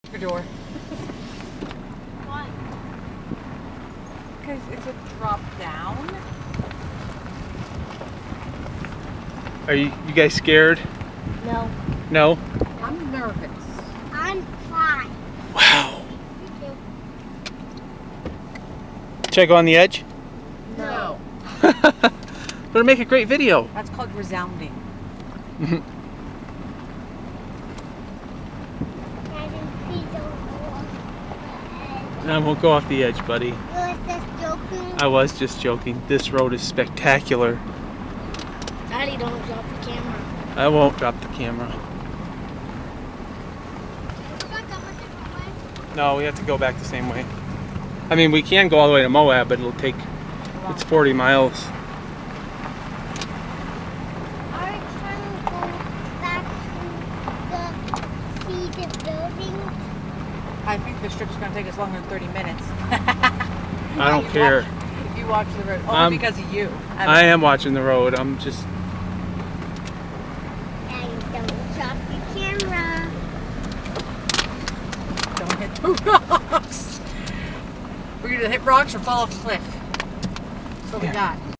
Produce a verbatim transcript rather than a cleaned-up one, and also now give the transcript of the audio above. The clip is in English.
Your door. Why? Because it's a drop down. Are you, you guys scared? No. No? I'm nervous. I'm fine. Wow. You too. Should I go on the edge? No. It'll make a great video. That's called resounding. Daddy, please don't go off the edge. I won't go off the edge, buddy. You was just joking. I was just joking. This road is spectacular. Daddy, don't drop the camera. I won't drop the camera. No, we have to go back the same way. I mean, we can go all the way to Moab, but it'll take, it's forty miles. Are we trying to go back to the, see the building? I think the strip's going to take us longer than thirty minutes. I don't care. Watch, you watch the road. Only Um, because of you. I, I am watching the road. I'm just... Daddy, don't drop the camera. Don't hit the rocks. We're going to hit rocks or fall off a cliff. That's what we got.